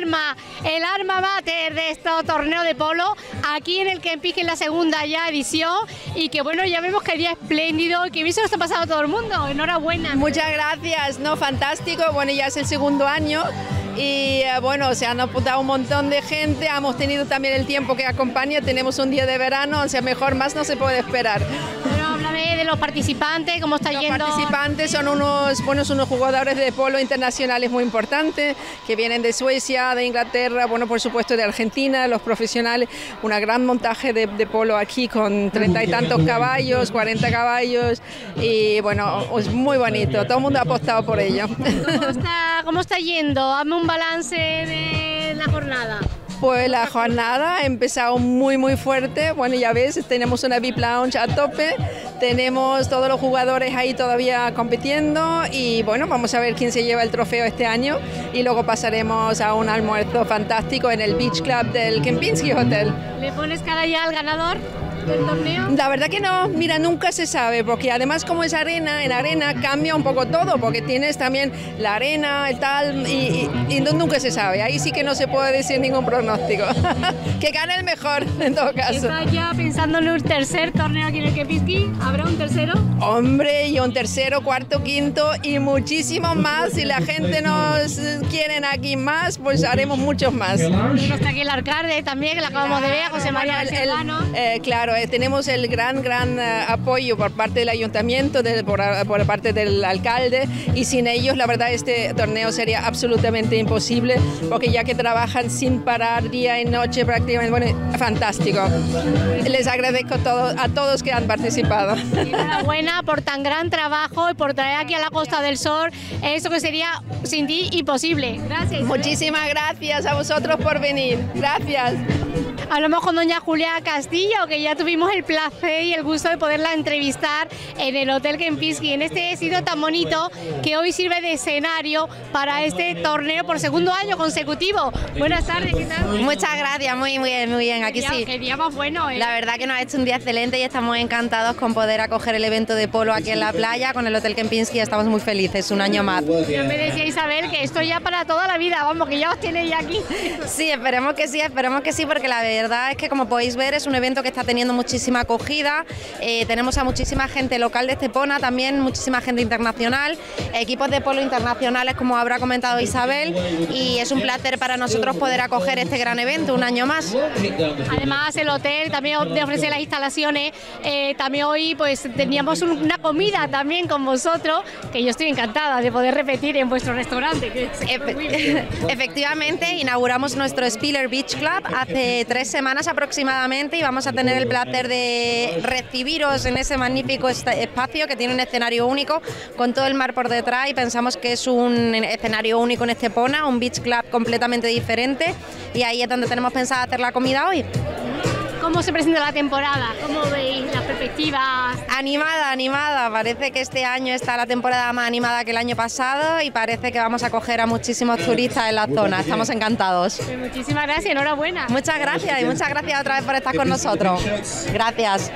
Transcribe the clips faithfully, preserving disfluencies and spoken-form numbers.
arma, el arma mater de este torneo de polo, aquí en el Kempinski en la segunda ya edición, y que bueno, ya vemos que día espléndido y que bien se lo está pasando a todo el mundo. Enhorabuena. Muchas gracias, no, fantástico, bueno, ya es el segundo año. Y bueno, se han apuntado un montón de gente, hemos tenido también el tiempo que acompaña, tenemos un día de verano, o sea, mejor más no se puede esperar. Pero háblame de los participantes, cómo está los yendo. Los participantes son unos, bueno, son unos jugadores de polo internacionales muy importantes, que vienen de Suecia, de Inglaterra, bueno, por supuesto de Argentina, los profesionales, una gran montaje de, de polo aquí con treinta y tantos caballos, cuarenta caballos, y bueno, es muy bonito, todo el mundo ha apostado por ello. ¿Cómo está, cómo está yendo? Hazme un balance de la jornada. Pues la jornada ha empezado muy muy fuerte, bueno, ya ves, tenemos una V I P Lounge a tope, tenemos todos los jugadores ahí todavía compitiendo y bueno, vamos a ver quién se lleva el trofeo este año y luego pasaremos a un almuerzo fantástico en el Beach Club del Kempinski Hotel. ¿Le pones cara ya al ganador del torneo? La verdad que no, mira, nunca se sabe, porque además como es arena, en arena cambia un poco todo, porque tienes también la arena y tal, y, y, y nunca se sabe, ahí sí que no se puede decir ningún pronóstico. Que gane el mejor, en todo caso. ¿Estás ya pensando en un tercer torneo aquí en el Kempinski? ¿Habrá un tercero? Hombre, y un tercero, cuarto, quinto y muchísimos más. Si la gente nos quiere aquí más, pues haremos muchos más. Y está aquí el alcalde también, que la acabamos de ver, José María Serrano. Eh, claro, eh, tenemos el gran, gran uh, apoyo por parte del ayuntamiento, de, por, por parte del alcalde, y sin ellos la verdad este torneo sería absolutamente imposible, porque ya que trabajan sin parar día y noche prácticamente, bueno, fantástico. Les agradezco todo, a todos que han participado. Enhorabuena por tan gran trabajo y por traer aquí a la Costa del Sol eso que sería sin ti imposible. Gracias. Muchísimas gracias a vosotros por venir. Gracias. Hablamos con doña Julia Castillo, que ya tuvimos el placer y el gusto de poderla entrevistar en el Hotel Kempinski, en este sitio tan bonito que hoy sirve de escenario para este torneo por segundo año consecutivo. Buenas tardes, ¿qué tal? Muchas gracias, muy, muy bien, muy bien, aquí qué sí. Día, qué día más bueno, ¿eh? La verdad que nos ha hecho un día excelente y estamos encantados con poder acoger el evento de polo aquí en la playa con el Hotel Kempinski, estamos muy felices, un año más. Ya me decía Isabel que esto ya para toda la vida, vamos, que ya os tiene ya aquí. Sí, esperemos que sí, esperemos que sí, porque la verdad es que como podéis ver es un evento que está teniendo muchísima acogida, eh, tenemos a muchísima gente local de Estepona, también muchísima gente internacional, equipos de polo internacionales como habrá comentado Isabel, y es un placer para nosotros poder acoger este gran evento un año más. Además el hotel también te ofrece las instalaciones, eh, también hoy pues teníamos un, una comida también con vosotros, que yo estoy encantada de poder repetir en vuestro restaurante. Que Efe efectivamente, inauguramos nuestro Spiller Beach Club hace tres semanas aproximadamente y vamos a tener el placer de recibiros en ese magnífico espacio que tiene un escenario único con todo el mar por detrás, y pensamos que es un escenario único en Estepona, un beach club completamente diferente, y ahí es donde tenemos pensado hacer la comida hoy. ¿Cómo se presenta la temporada? ¿Cómo veis las perspectivas? Animada, animada. Parece que este año está la temporada más animada que el año pasado y parece que vamos a acoger a muchísimos turistas en la zona. Estamos encantados. Pues muchísimas gracias, enhorabuena. Muchas gracias y muchas gracias otra vez por estar con nosotros. Gracias.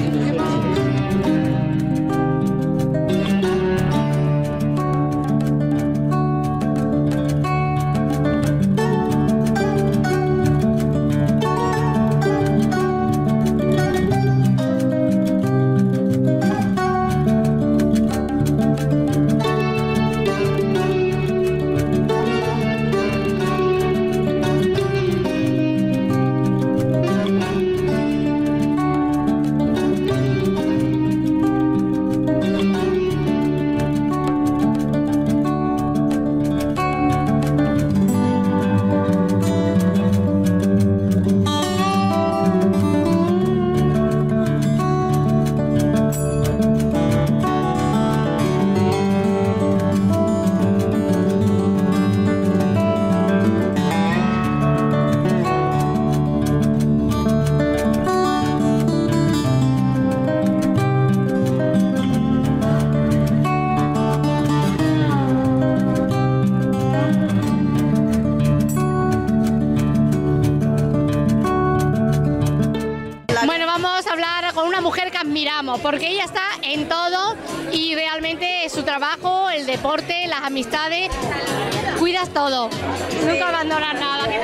Admiramos, porque ella está en todo y realmente su trabajo, el deporte, las amistades, cuidas todo, nunca abandonas nada.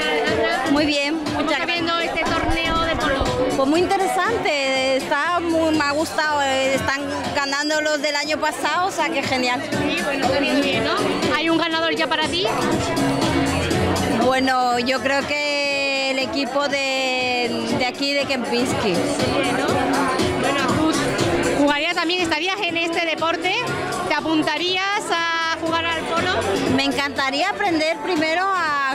Muy bien, ¿Cómo muchas está gracias. viendo este torneo de polo? Pues muy interesante, está muy, me ha gustado, eh, están ganando los del año pasado, o sea que genial. Sí, bueno, está bien, bien, ¿no? ¿Hay un ganador ya para ti? Bueno, yo creo que el equipo de, de aquí de Kempinski. Bueno, tú jugarías también, estarías en este deporte, ¿te apuntarías a jugar al polo? Me encantaría aprender primero a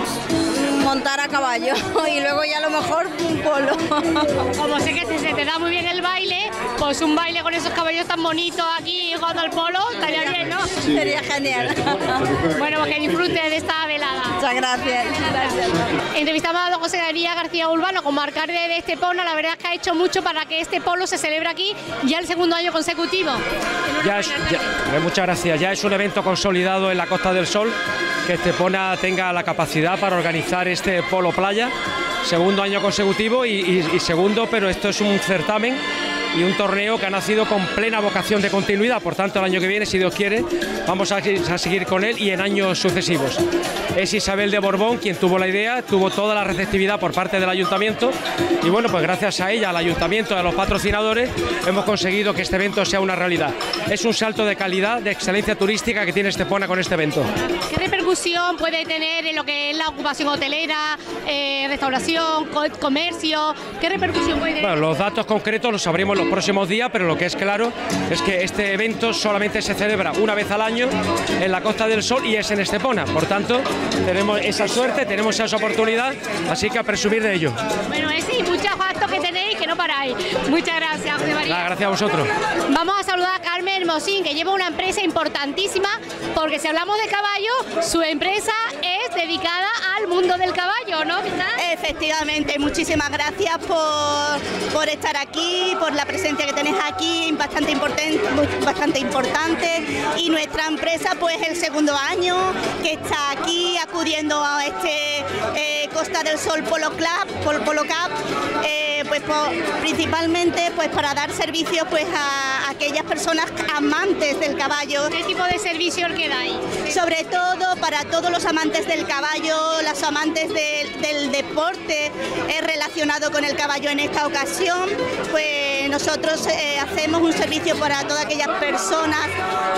montar a caballo y luego ya a lo mejor un polo. Como sé que te- se te da muy bien el baile, pues un baile con esos caballos tan bonitos aquí jugando al polo, estaría bien, ¿no? Sería genial. Bueno, pues que disfrute de esta velada. Muchas gracias. Gracias. Entrevistamos a don José María García Urbano como alcalde de Estepona. La verdad es que ha hecho mucho para que este polo se celebre aquí ya el segundo año consecutivo. Ya es, ya, muchas gracias. Ya es un evento consolidado en la Costa del Sol, que Estepona tenga la capacidad para organizar este polo playa, segundo año consecutivo y, y, y segundo, pero esto es un certamen y un torneo que ha nacido con plena vocación de continuidad. Por tanto, el año que viene, si Dios quiere, vamos a, a seguir con él y en años sucesivos. Es Isabel de Borbón quien tuvo la idea, tuvo toda la receptividad por parte del ayuntamiento y bueno, pues gracias a ella, al ayuntamiento y a los patrocinadores, hemos conseguido que este evento sea una realidad. Es un salto de calidad, de excelencia turística que tiene Estepona con este evento. ¿Qué repercusión puede tener en lo que es la ocupación hotelera, eh, restauración, co comercio? ¿Qué repercusión puede tener? Bueno, los datos concretos los sabremos los próximos días, pero lo que es claro es que este evento solamente se celebra una vez al año en la Costa del Sol y es en Estepona. Por tanto, tenemos esa suerte, tenemos esa oportunidad, así que a presumir de ello. Bueno, es sí, muchos actos que tenéis que no paráis. Muchas gracias, José María. Nada, gracias a vosotros. Vamos a saludar a Carmen Hermosín, que lleva una empresa importantísima, porque si hablamos de caballo, su empresa es dedicada al mundo del caballo, ¿no? ¿Qué tal? Efectivamente, muchísimas gracias por, por estar aquí, por la presencia que tenéis aquí, bastante importante, bastante importante. Y nuestra empresa, pues el segundo año que está aquí acudiendo a este eh, Costa del Sol Polo Club, Polo, Polo Cup, eh, pues por, principalmente pues para dar servicios pues a, a aquellas personas amantes del caballo. ¿Qué tipo de servicio el que dais? Sobre todo para todos los amantes del caballo, los amantes de, del deporte eh, relacionado con el caballo en esta ocasión, pues nosotros eh, hacemos un servicio para todas aquellas personas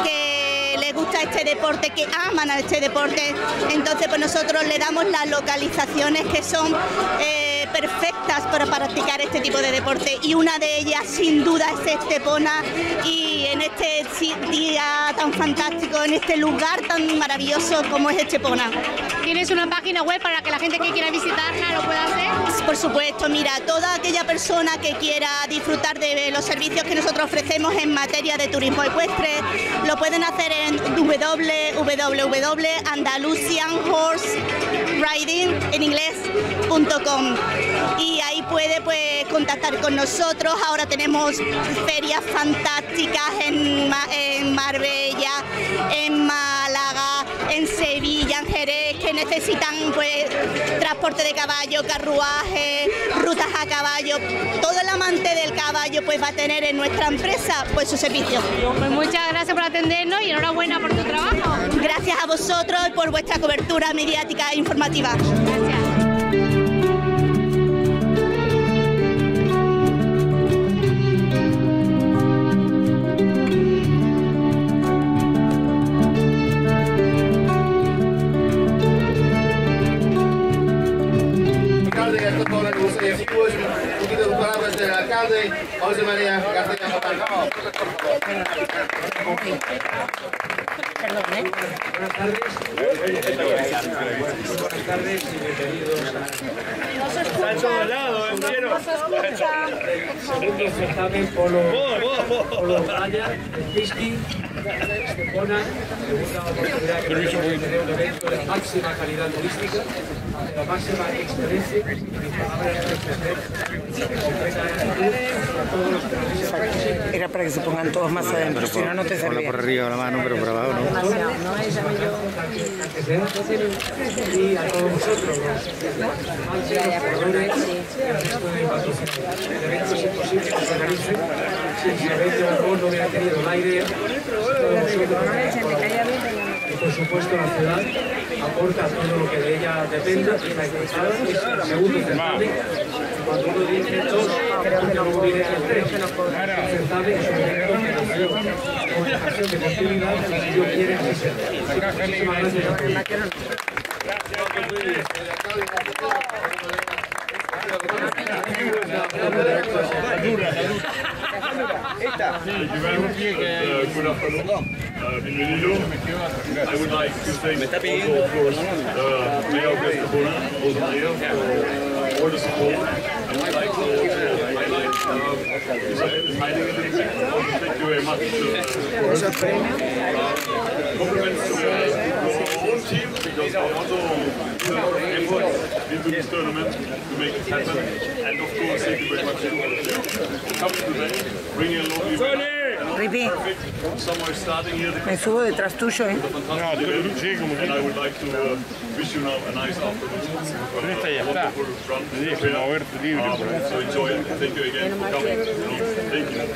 que les gusta este deporte, que aman a este deporte. Entonces pues nosotros le damos las localizaciones que son eh, perfectas para practicar este tipo de deporte y una de ellas sin duda es Estepona y en este día tan fantástico, en este lugar tan maravilloso como es Estepona. ¿Tienes una página web para que la gente que quiera visitarla lo pueda hacer? Por supuesto, mira, toda aquella persona que quiera disfrutar de los servicios que nosotros ofrecemos en materia de turismo ecuestre, lo pueden hacer en w w w punto andalusian horse riding en inglés punto com y ahí puede pues contactar con nosotros. Ahora tenemos ferias fantásticas en, Ma en Marbella, en Málaga, en Sevilla, en Jerez, que necesitan pues transporte de caballo, carruaje, rutas a caballo. Todo el amante del caballo pues va a tener en nuestra empresa pues su servicio. Pues muchas gracias por atendernos y enhorabuena por tu trabajo. Gracias a vosotros por vuestra cobertura mediática e informativa. Gracias. Un poquito de palabras del alcalde, José María García Urbano. Perdón, ¿eh? Buenas tardes. Buenas tardes y bienvenidos a... No se escucha. Está en todos lados, ¿eh? ¿Quiero? No se escucha. Segundo certamen polo, polo playa, Pisky, Estepona, segunda oportunidad que tenemos de tener un evento de la máxima calidad turística, de la máxima excelencia, y palabras de Era para que se pongan todos más adentro, si no, no te servía. Por arriba la mano, pero por abajo no. Demasiado, ¿no? Ella y a todos vosotros, los jugadores, el resto de patrocinadores. El evento es imposible que se realice si Isabel de Borbón no hubiera tenido la idea, todos vosotros, y por supuesto la ciudad, aporta todo lo que de ella dependa, está encantada. Es el segundo certamen. Cuando uno dice dos, luego viene el tres. El certamen es un evento que nació con ocasión de posibilidad que yo quiero que sea. Muchísimas gracias. Good afternoon. Uh, bienvenido. I would like to thank also, of course, uh, Mayor Estepona, also Mayor, for all the support. I would like to also highlight uh, Isabel is hiding a little bit. Also, thank you very much uh, for her support. Uh, compliments to our own team, because they also put a lot of effort into this tournament to make it happen. And of course, thank you very much to all of you. Come today, bring a lovely weather. Ripi, me subo detrás tuyo, ¿eh? No, sí, como que. And I would like to uh, wish you now a nice afternoon. Esta ya está. Me dije moverte libre. Um, so enjoy it. Thank you again for coming. Thank you.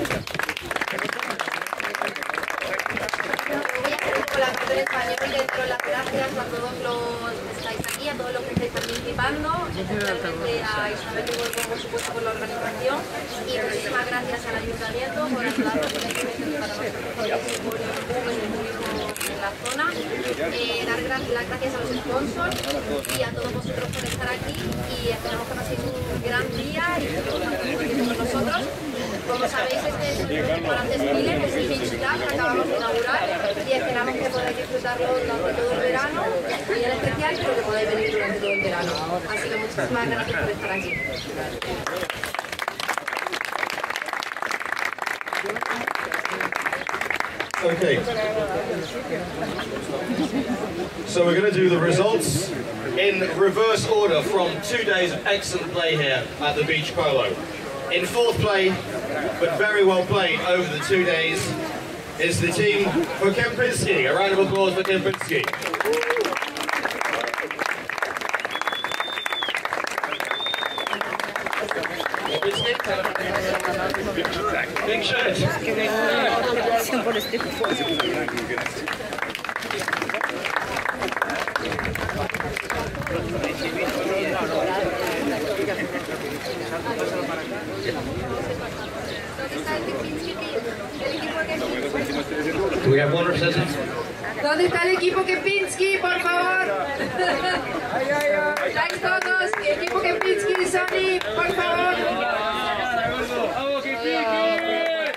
En español le doy las gracias a todos los que estáis aquí, a todos los que estáis participando, especialmente a Isabel y Borgo, por supuesto, por la organización, y muchísimas gracias al Ayuntamiento por ayudarnos en este evento para nosotros es un boom en el turismo en la zona. Eh, dar gra las gracias a los sponsors y a todos vosotros por estar aquí, y esperamos que paséis un gran día y que compartáis con nosotros. Como sabéis, este es el último Grand Desfile, que es el Beach Club que acabamos de inaugurar, y esperamos que podáis disfrutarlo durante todo el verano, y en especial, pero que podáis venir durante todo el verano. Así que muchísimas gracias por estar aquí. Okay. So we're going to do the results in reverse order from two days of excellent play here at the Beach Polo. In fourth play, but very well played over the two days, is the team for Kempinski. A round of applause for Kempinski. Big shirt. Do we have one representative? ¿Dónde está el equipo Kempinski, por favor? ¿Estáis todos? Equipo Kempinski, Sony, por favor. ¡Vamos, Kempinski!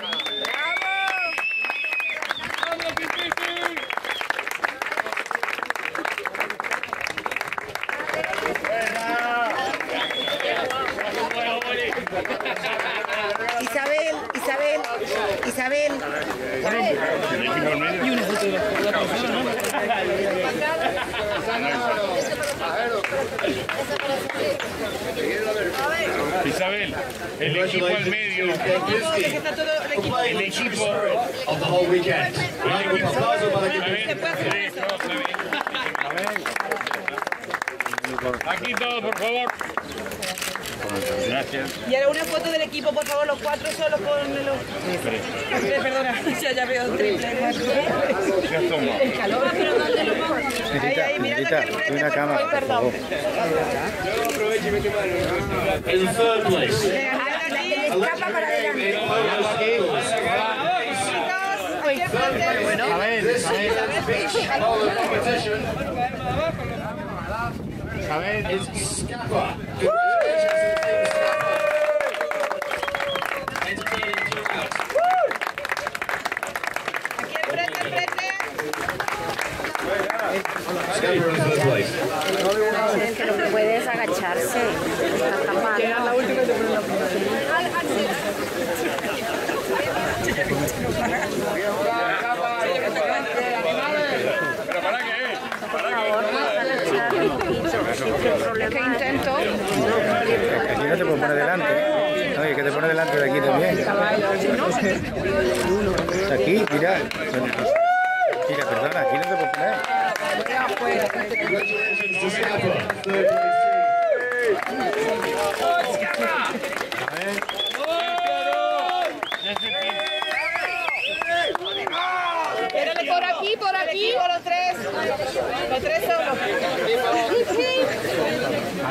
Isabel, Isabel, Isabel. Y una foto de la profesora, ¿no? Isabel, el equipo al medio. El equipo of the whole weekend. Aquí todos, por favor. Gracias. Y ahora una foto del equipo, por favor, los cuatro solos con los... Tres, perdona, ya, ya veo triple. El calor, pero ¿dónde lo pongo? Ahí, ahí, mirando aquí al frente, por favor, perdón. In third place. Escapa para adelante. Bueno, a ver, a ver, es Scapa. Aquí enfrente, enfrente. Es que no puedes agacharse. Está tapando. ¿Qué intento? Aquí no te puedo poner delante. No, y que te pone delante de aquí también. Aquí, mira. Mira, perdona, aquí no te puedo poner. Por aquí, por aquí, por los tres. Los tres son.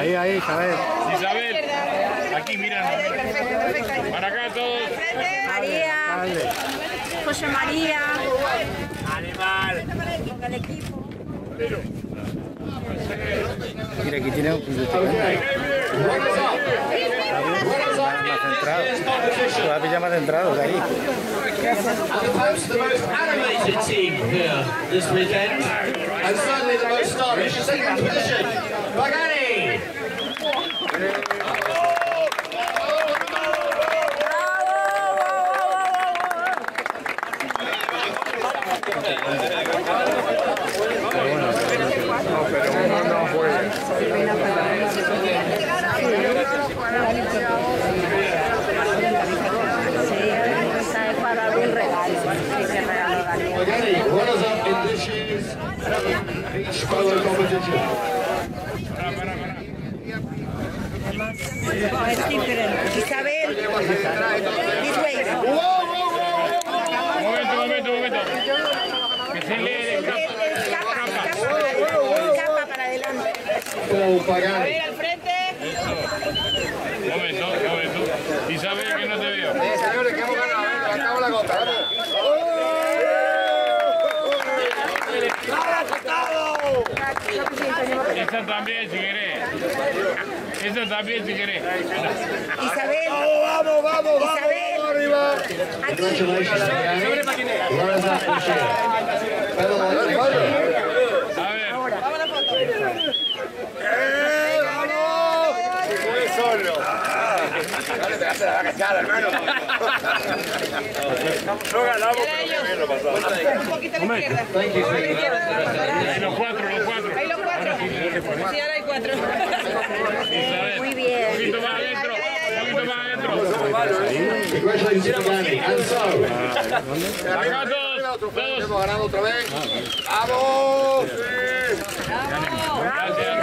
Ahí, ahí, Isabel. Isabel, aquí, mira. Para acá todos. María, José María. Animal. Con el equipo. Mira, aquí tiene un más centrado. Va a pillar más centrado de ahí. And the most, the most animated team here this weekend, and certainly the most stylish. Second position, Pagani. Pagani, runners up in this year's beach polo competition. Isabel, this way. Momento, momento, momento. Que se lee el Capa para adelante. For A Pagani. ver, al frente. Momento, momento. Isabel, que no te veo. Señores, que hemos ganado. Acabo la gota. Esa también, si querés. Esa también, si querés. Isabel. Vamos, vamos, vamos. Isabel. Arriba. Congratulations, Pagani. Runners up this year. Better luck next year. A ver. ¡Eh, vamos! Fue solo. Dale, pegaste la cachada, hermano. No ganamos, pero bien lo pasamos. Un poquito a la izquierda. Thank you, sir. Los cuatro, los cuatro. Ahí los cuatro. Sí, ahora hay cuatro. Isabel. Muy bien. Un poquito más adentro. Un poquito más adentro. Congratulations to Pagani. And so, Acá todos. Todos. Hemos ganado otra vez. ¡Vamos! Gracias.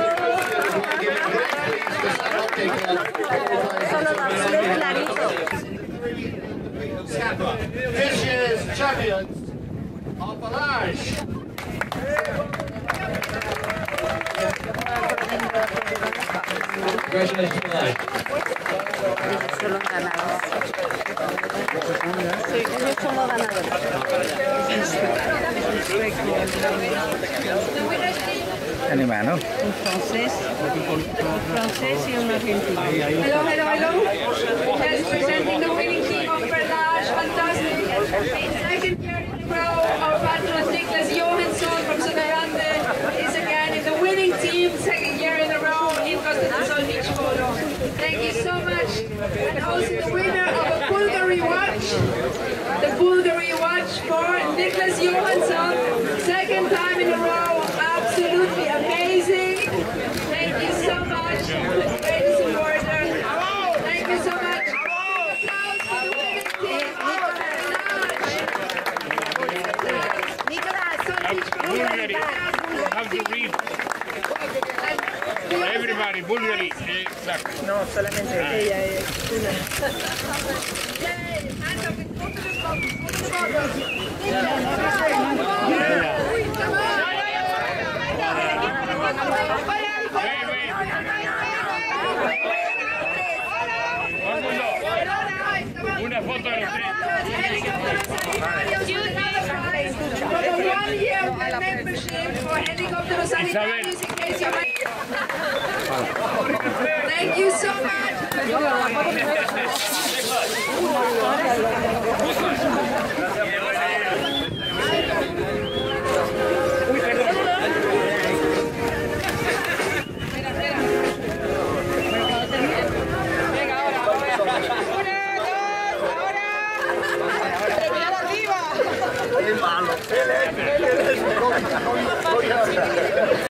this year's champions are Balaj. Congratulations to Balaj. Son los ganadores. Sí, ellos son los ganadores. Animal, ¿no? Un francés, un francés y un argentino. Hello, hello, hello. Yes, presenting the winning team of Berlage. Fantastic. Second year in a row, our patrons Niklas Johansson from Söderlande is again in the winning team. Second year in a row in Costa del Sol Beach Polo. Thank you so much. And also the winner of a Bulgari watch. The Bulgari watch for Niklas Johansson. Second time in a row. Absolutely amazing. Thank you so much. Great supporter. Thank you so much. Applause for the winning team of Bulgari. Have to read. Everybody, Bulgari. Exacto. No, solamente ella es una. Una foto de los tres. Thank you so much. Gracias.